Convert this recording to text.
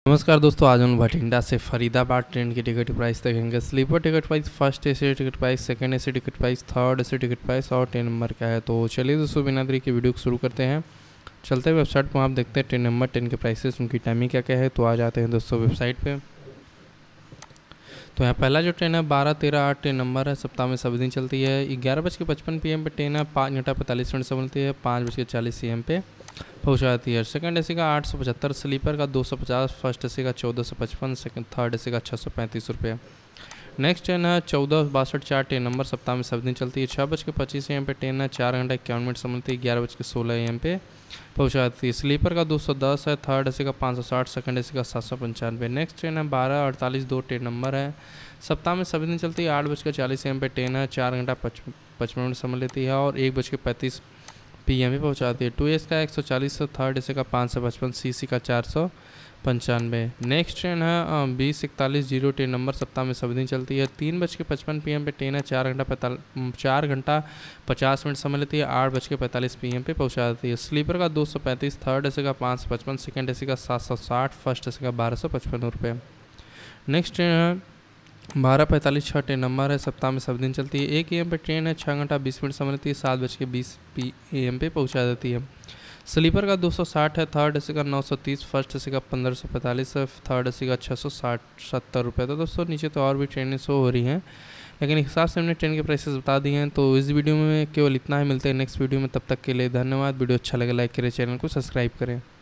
नमस्कार दोस्तों, आज हम बठिंडा से फरीदाबाद ट्रेन की टिकट प्राइस देखेंगे। Sleeper ticket price, first AC ticket price, second AC ticket price, third AC ticket price और ट्रेन नंबर क्या है। तो चलिए दोस्तों, बिना देरी के वीडियो को शुरू करते हैं। चलते वेबसाइट पर आप देखते हैं ट्रेन नंबर, ट्रेन के प्राइसेस, उनकी टाइमिंग क्या क्या है। तो आ जाते हैं दोस्तों वेबसाइट पर। तो यहाँ पहला जो ट्रेन है 12-13-8 ट्रेन नंबर है, सप्ताह में सभी दिन चलती है। 11:55 PM पे ट्रेन है, 5 घंटा 45 मिनट से मिलती है, 5:40 AM पे पहुँच जाती है। सेकंड एसी का 875, स्लीपर का 250, फर्स्ट एसी का 1455, सेकंड थर्ड एसी का 635 रुपये। नेक्स्ट ट्रेन है 14-62 4 ट्रेन नंबर, सप्ताह में सब दिन चलती है। 6:25 AM पे ट्रेन है, 4 घंटा 51 मिनट से मिलती है, 11:16 AM पे पहुँच जाती है। स्लीपर का 210 है, थर्ड एसी का 560, सेकंड एसी का 795। नेक्स्ट ट्रेन है 12:48 2 ट्रेन नंबर है, सप्ताह में सभी दिन चलती है। 8:40 AM पे ट्रेन है, 4 घंटा 55 मिनट समय लेती है और 1:35 PM पे पहुँचाती है। 2S का 140, थर्ड एसी का 555, CC का 495। नेक्स्ट ट्रेन है 20:41 ट्रेन नंबर, सप्ताह में सभी दिन चलती है। 3:55 PM पे ट्रेन है, 4 घंटा 50 मिनट समय लेती है, 8:45 PM पे पहुँचाती है। स्लीपर का 235, थर्ड एसी का 555, सेकेंड एसी का 760, फर्स्ट एसी का 1255 रुपये। नेक्स्ट ट्रेन है 12:45 6 ट्रेन नंबर है, सप्ताह में सब दिन चलती है। 1 AM पे ट्रेन है, 6 घंटा 20 मिनट समय लेती है, 7:20 AM पे पहुँचा देती है। स्लीपर का 260 है, थर्ड एसी का 930, फर्स्ट एसी का 1545 है, थर्ड एसी का 670 रुपये। तो दोस्तों नीचे तो और भी ट्रेनें शो हो रही हैं, लेकिन इस हिसाब से हमने ट्रेन के प्राइसेस बता दिए हैं। तो इस वीडियो में केवल इतना ही, मिलते हैं नेक्स्ट वीडियो में। तब तक के लिए धन्यवाद। वीडियो अच्छा लगे लाइक करें, चैनल को सब्सक्राइब करें।